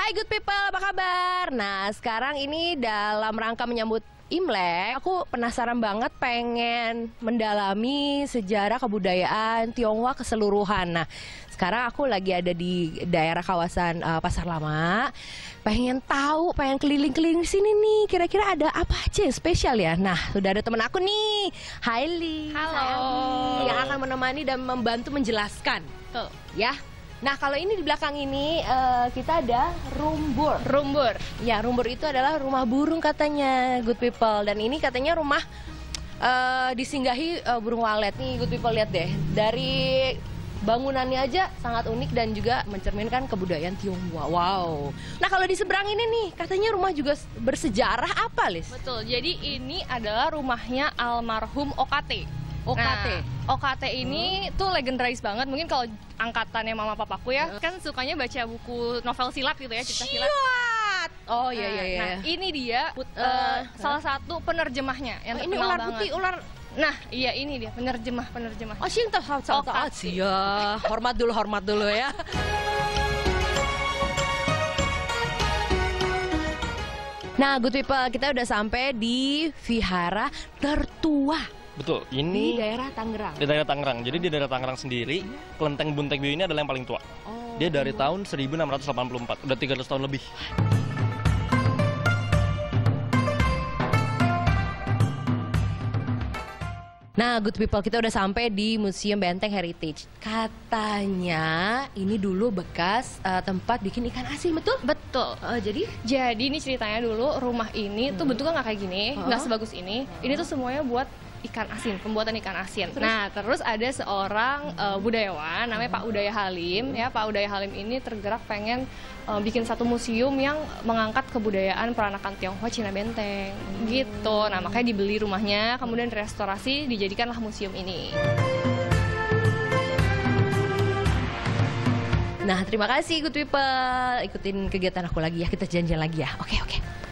Hai good people, apa kabar? Nah, sekarang ini dalam rangka menyambut Imlek, aku penasaran banget pengen mendalami sejarah kebudayaan Tionghoa keseluruhan. Nah, sekarang aku lagi ada di daerah kawasan Pasar Lama. Pengen tahu, pengen keliling-keliling sini nih. Kira-kira ada apa aja yang spesial ya? Nah, sudah ada temen aku nih, Hailey. Halo. Yang akan menemani dan membantu menjelaskan. Tuh. Ya. Nah, kalau ini di belakang ini kita ada rumbur. Rumbur. Ya, rumbur itu adalah rumah burung katanya, good people. Dan ini katanya rumah disinggahi burung walet. Nih, good people, lihat deh. Dari bangunannya aja sangat unik dan juga mencerminkan kebudayaan Tionghoa. Wow. Nah, kalau di seberang ini nih, katanya rumah juga bersejarah apa, Lis? Betul. Jadi ini adalah rumahnya almarhum OKT. OKT. Nah, OKT ini tuh legendaris banget. Mungkin kalau angkatannya mama papaku ya, kan sukanya baca buku novel silat gitu ya, cerita silat. Oh iya iya iya. Nah, ini dia salah satu penerjemahnya yang ini terkenal ular banget. putih, ular. Nah, iya ini dia penerjemah. Oh, sih tahu. Ya, hormat dulu ya. Nah, good people, kita udah sampai di vihara tertua. Betul, Di ini daerah Tangerang. di daerah Tangerang. Jadi di daerah Tangerang sendiri, kelenteng Buntek Bio ini adalah yang paling tua. Oh. Dia dari tahun 1684, udah 300 tahun lebih. Nah, good people, kita udah sampai di Museum Benteng Heritage. Katanya ini dulu bekas tempat bikin ikan asin, betul? Betul. Jadi ini ceritanya dulu rumah ini tuh bentuknya nggak kayak gini, nggak sebagus ini. Ini tuh semuanya buat ikan asin, pembuatan ikan asin. Terus ada seorang budayawan namanya Pak Udaya Halim. Ya, Pak Udaya Halim ini tergerak pengen bikin satu museum yang mengangkat kebudayaan peranakan Tionghoa Cina Benteng. Gitu. Nah, makanya dibeli rumahnya, kemudian restorasi, dijadikanlah museum ini. Nah, terima kasih good people. Ikutin kegiatan aku lagi ya, kita janjian lagi ya. Oke.